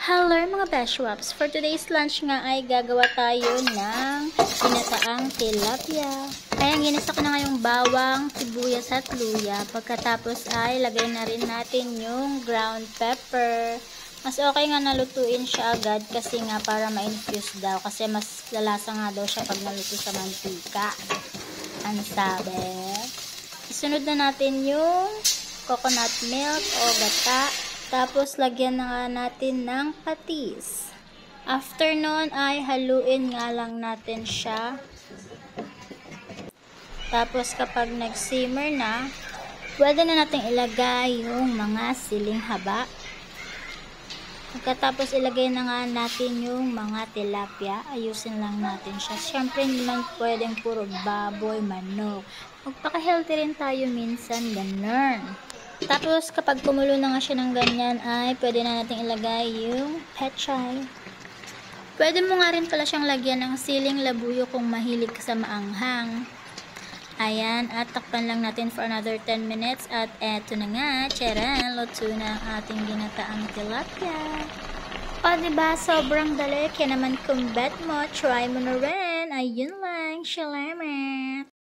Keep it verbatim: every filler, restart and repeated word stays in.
Hello mga Beshwaps! For today's lunch nga ay gagawa tayo ng ginataang tilapia. Kaya ginisa ko na ngayong bawang, sibuyas at luya. Pagkatapos ay lagay na rin natin yung ground pepper. Mas okay nga nalutuin siya agad kasi nga para ma-infuse daw. Kasi mas lalasa nga daw siya pag naluto sa mantika. Ang sabi. Isunod na natin yung coconut milk o gata. Tapos, lagyan na nga natin ng patis. After nun, ay haluin nga lang natin siya. Tapos, kapag nag-simmer na, pwede na natin ilagay yung mga siling haba. Pagkatapos, ilagay na nga natin yung mga tilapia. Ayusin lang natin siya. Siyempre, hindi man pwedeng puro baboy, manok. Magpaka-healthy rin tayo minsan, ganun. Tapos, kapag kumulo na nga siya ng ganyan, ay pwede na natin ilagay yung pechay. Pwede mo nga rin pala siyang lagyan ng siling labuyo kung mahilig ka sa maanghang. Ayan, at takpan lang natin for another ten minutes. At eto na nga, tcharan, luto na ang ating ginataang tilapia. O, diba? Sobrang dali. Kaya naman kung bet mo, try mo na rin. Ayun lang, salamat!